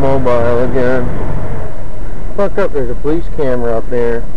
mobile again. Fuck up, there's a police camera up there.